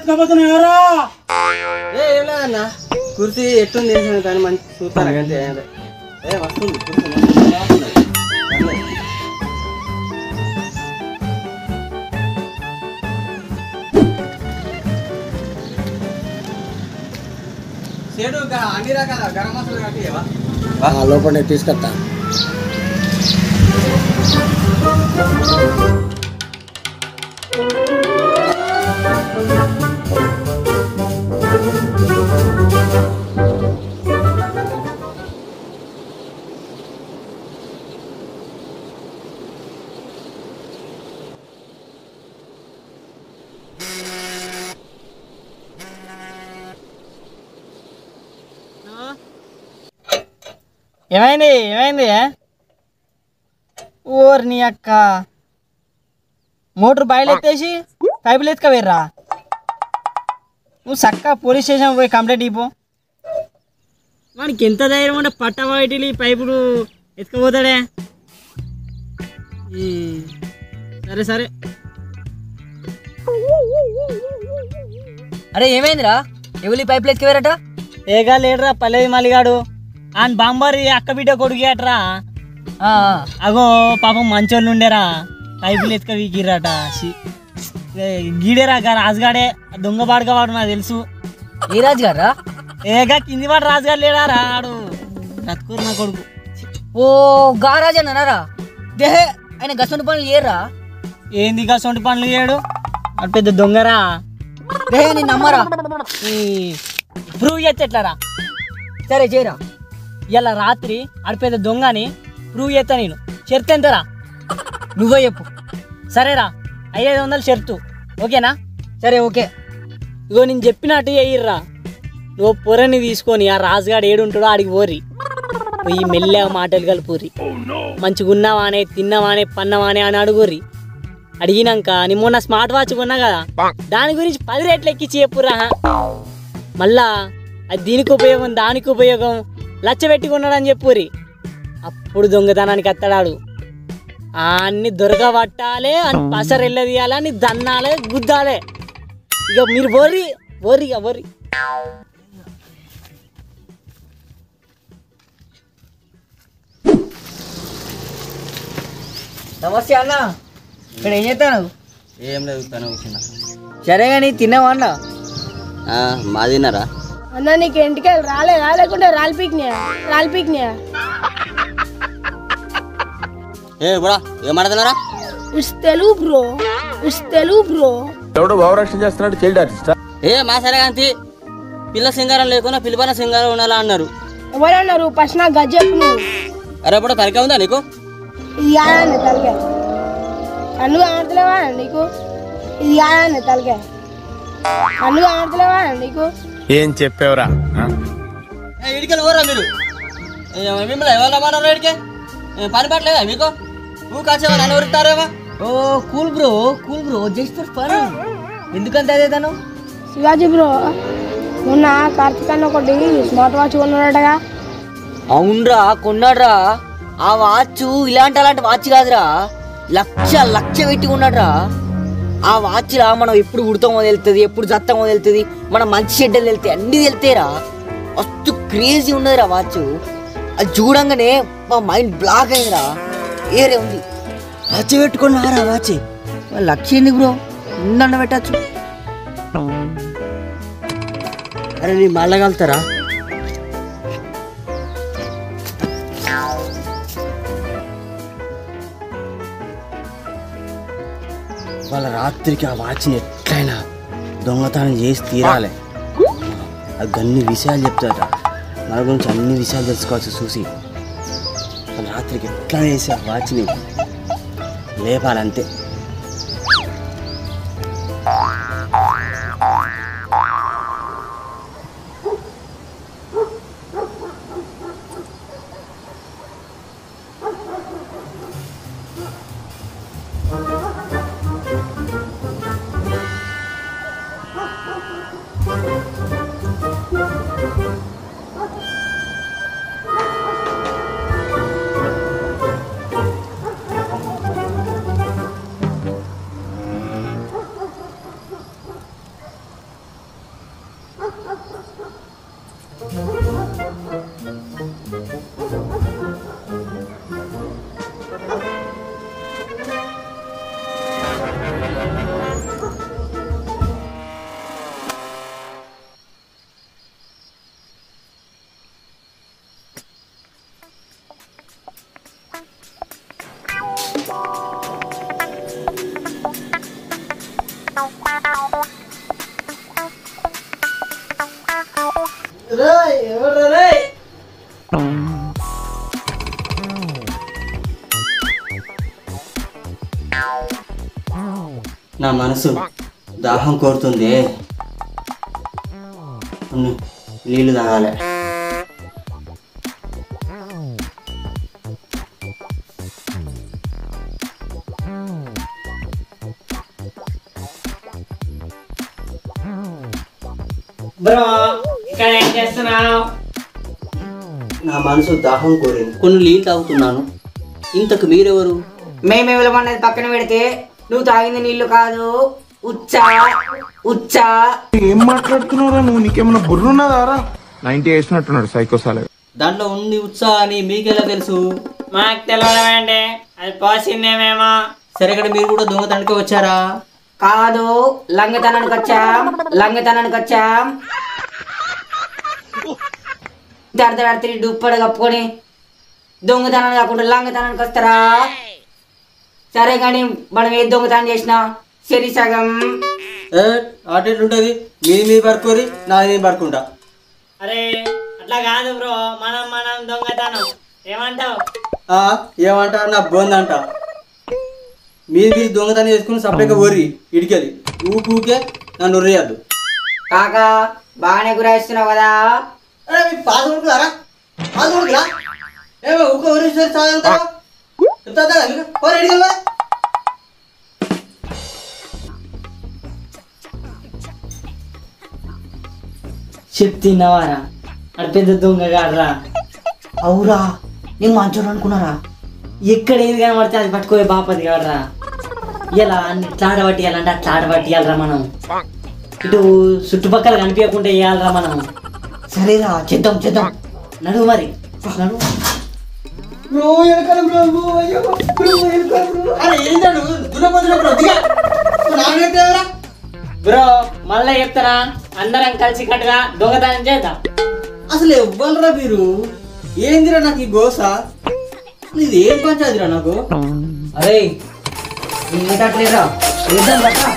ఎత్తుకపోతున్నాయారా? ఏం లేదన్నా, కుర్చీ ఎట్టుంది కానీ మంచి చూస్తాను అంతే. వస్తుంది సేటు అన్ని రకాల గరం మసాలా కట్టివా? లోపల తీసుకొస్తా. ఏమైంది ఏమైంది? ఓర్ని అక్క, మోటార్ బయలు ఎత్తేసి పైపులు ఎత్తుకవేర్రా. నువ్వు చక్క పోలీస్ స్టేషన్ పోయి కంప్లైంట్ ఇవ్వు. వానికి ఎంత ధైర్యం ఉంటే పట్ట బయటికి పైపులు ఎత్తుకపోతాడే. సరే సరే. అరే ఏమైందిరా? ఎవరి పైపులు ఎత్తుకవేరట? ఏగా లేడురా పల్లెది మల్లిగాడు. ఆయన బాంబారి అక్క బిడ్డ కొడుకుట్రా. అగో పాపం మంచోళ్ళు ఉండేరా, పైపులు ఎత్తుక వీకిర్రట. గీడేరా రాజుగాడే, దొంగ బాడుగవాడు నాకు తెలుసు. ఏ రాజుగారా? ఏగా కింది వాడు రాజుగారు లేడారా, ఆడు బ్రతుకూరు నా కొడుకు. ఓ గా రాజు అన్నారా? దేహే ఆయన గసంటి పనులు చేయరా? ఏంది గసంటి పనులు చేయడు, అటు పెద్ద దొంగరా. దేహే నేను నమ్మరా. ప్రూవ్ చేస్తే ఎట్లారా? సరే చేయరా. ఇలా రాత్రి అటు పెద్ద దొంగని ప్రూవ్ చేస్తా నేను. షర్తు ఎంతరా? నువ్వే చెప్పు. సరేరా, 500 షర్తు ఓకేనా? సరే ఓకే. ఇగో నేను చెప్పినట్టు చెయ్యిర్రా. నువ్వు పొరని తీసుకొని ఆ రాజుగాడు ఏడుంటాడో ఆడికి పోర్రి. పోయి మెల్లగా మాటలు కలుపుర్రి. మంచిగా ఉన్నావానే, తిన్నావానే, పన్నవానే అని అడుగుర్రి. అడిగినాక నీ మొన్న స్మార్ట్ వాచ్ కొన్నా కదా, దాని గురించి 10 రేట్లు ఎక్కించి చెప్పురా. మళ్ళా అది దీనికి ఉపయోగం దానికి ఉపయోగం లచ్చ పెట్టుకున్నాడని చెప్పుర్రి. అప్పుడు దొంగతనానికి అత్తడాడు. అన్ని దొరకబట్టాలి అని పసరెళ్ళ తీయాలని దన్నాలే గుద్దాలే. ఇక మీరు బోర్రి బోర్రి బోర్రి. నమస్తే అన్న, ఇక్కడ ఏం చేస్తాను? ఏం లేదు, తను కూర్చున్నా. సరే కానీ తిన్నావా అన్న? మాదిన్నారా అన్న? నీకు ఇంటికి రాలేదా లేకుంటే రాలిపీక్నియా? ఏ బుడా ఏం మాట్లాడుతున్నారా? It's Telugu bro. ఎవడో భావరక్షణ చేస్తున్నాడు, చైల్డ్ ఆర్టిస్ట్. ఏ మా సరే కాంతి, పిల్ల సింగారం లేకున్నా పిలిపైన సింగారం ఉండాలా అన్నారు. ఎవరన్నారు? ఫస్ట్ నాకు గజ్జెప్పు నువ్వు. అరే బుడా తలకే ఉందా నీకు? ఇది యాదండి తలకే. కన్ను ఆడతలేవా నీకు? ఇది యాదండి తలకే. కన్ను ఆడతలేవా నీకు? ఏం చెప్పేవరా? ఇడికెళ్ళి పోరా మీరు. మిమ్మల్ని ఎవరు మాట్లాడారు? ఇడికే పని పట్టలేదా మీకు? నువ్వు కాసేవా నన్ను ఎవరుతారేమో. Oh cool bro just for fun. ఎందుకంత అదే తను? శివాజీ బ్రో, మొన్న కార్తీక్ అన్న ఒకటి స్మార్ట్ వాచ్ కొన్నాడటగా. అవునరా, కొన్నాడ్రా. ఆ వాచ్ అలాంటి వాచ్ కాదురా, లక్ష పెట్టి ఉన్నాడ్రా. ఆ వాచ్ రా మనం ఎప్పుడు ఉడతామో తెలుస్తుంది, ఎప్పుడు జత్తామో తెలుస్తుంది, మనం మంచి షెడ్డలు వెళ్తాయి, అన్ని వెళ్తాయిరా. మస్తు క్రేజీ ఉన్నదిరా వాచ్. అది చూడంగానే మా మైండ్ బ్లాక్ అయిందిరా. ఏరే ఉంది వాచ్ పెట్టుకున్నారా? వాచ్ లక్ష ఏంది బ్రో, ఉందన్న పెట్టచ్చు. అరే నీ మళ్ళగలుగుతారా? వాళ్ళ రాత్రికి ఆ వాచ్ని ఎట్లయినా దొంగతనం చేసి తీరాలి. అది అన్ని విషయాలు చెప్తారట, మన గురించి అన్ని విషయాలు తెలుసుకోవచ్చు చూసి. వాళ్ళ రాత్రికి ఎట్లా చేసి ఆ వాచ్ని లేపాలంతే. నా మనసు దాహం కోరుతుంది, నీళ్ళు తాగాలి. బ్రో ఇక్కడ ఏం చేస్తున్నావు? నా మనసు దాహం కోరింది, కొన్ని నీళ్ళు తాగుతున్నాను. ఇంతకు మీరెవరు? మేమేమన్నది పక్కన పెడితే నువ్వు తాగింది నీళ్లు కాదు, ఉచ్చా ఉచ్చా. ఏం మాట్లాడుతున్నారా నువ్వు? నీకేమన్నా బుర్రున్నదారా? 90 వేసినట్టున్నాడు సైకోసాలే. దాంట్లో ఉంది ఉత్సాహ అని మీకెలా తెలుసు? మాకు తెలియడమేంటి, అది పోసిందేమేమో. సరే, ఇక్కడ మీరు కూడా దొంగతనానికి వచ్చారా? కాదు, లంగతనానికి వచ్చాం, లంగతనానికి వచ్చాం. అర్ధరాత్రి దుప్పటి కప్పుకొని దొంగతనాన్ని కాకుండా లంగతనానికి వస్తారా? సరే కానీ మనం ఏ దొంగతనం చేసినా సరి సగం. అటు ఉంటుంది, మీది పడుకోరి, నాది నేను పడుకుంటా. అరే అట్లా కాదు బ్రో, మనం మనం దొంగతనం. ఏమంటావు? ఏమంటారు? నా బొందంట. మీరు దొంగతనం చేసుకుని సపరేట్గా ఊరి ఇడికెళ్ళి ఊకే నన్ను ఉర్రియద్దు. కాకా బాగానే గురాయిస్తున్నావు కదా. పాస్ కొడుకులారా, పాస్ కొడుకులా ఊక ఊరి చెప్తున్నావారా అది పెద్ద దొంగ కాదురా. అవురా, నేను మంచోడు అనుకున్నారా? ఎక్కడ ఏది కనబడితే అది పట్టుకోవే బాపతి కాదురా. ఇలా అన్ని ఇట్లా ఆడబట్టియాలంటే అట్లా ఆడబట్టియాలరా. మనం ఇటు చుట్టుపక్కల కనిపించకుండా వేయాలరా మనం. సరేరా, చేద్దాం చేద్దాం. నడువు మరి, నడువు. బ్రో మళ్ళీ చెప్తారా, అందరం కలిసి కట్టుగా దొంగతనం చేద్దాం. అసలు ఇవ్వాలరా మీరు? ఏందిరా నాకు ఈ గోస? ఇది ఏం పంచాదిరా నాకు? అరే వినట్లేరా, చేద్దాం కదా.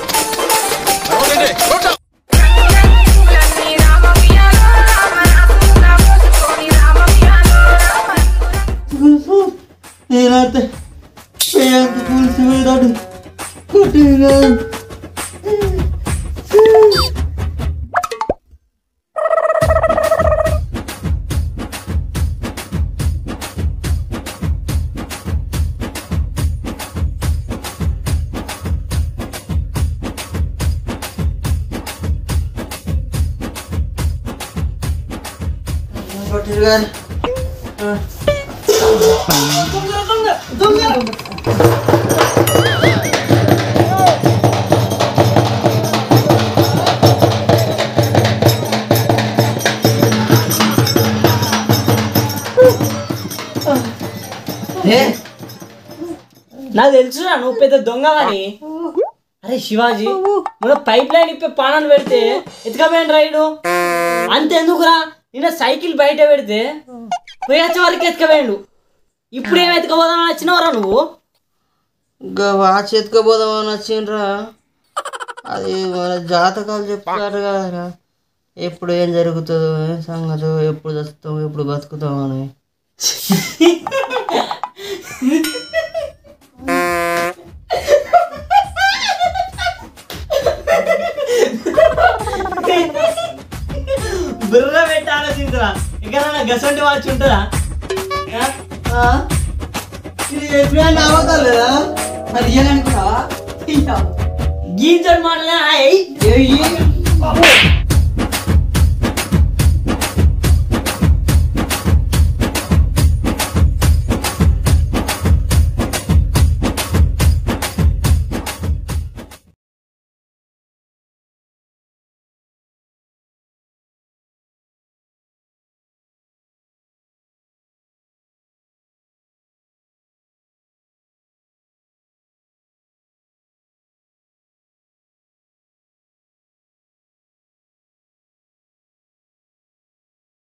నాకు తెలుసురా నువ్వు పెద్ద దొంగవని. అరే శివాజీ, మన పైప్ లైన్ ఇప్పి పానాన్ని పెడితే ఎత్తుకపోయాను రైడు. అంతెందుకురా, నిన్న సైకిల్ బయట పెడితే పోయొచ్చే వరకు ఎత్తుకపోయాడు. ఇప్పుడు ఏం ఎత్తుకపోదామని వచ్చినవరా నువ్వు? ఇంకా వాచ్ ఎత్తుకపోదామని వచ్చిండ్రా. అది మన జాతకాలు చెప్తారు కదరా, ఎప్పుడు ఏం జరుగుతుందో, ఏం సంగతో, ఎప్పుడు చస్తాం, ఎప్పుడు బతుకుతామని. బుర్ర పెట్టి ఆలోచించరా, ఇంకా గసంటి వాచ్ ఉంటుందా? ఇది ఎప్పుడు అవతారు కదా, మరి రియల్ అనుకున్నావా? గీంచడు మాటలే.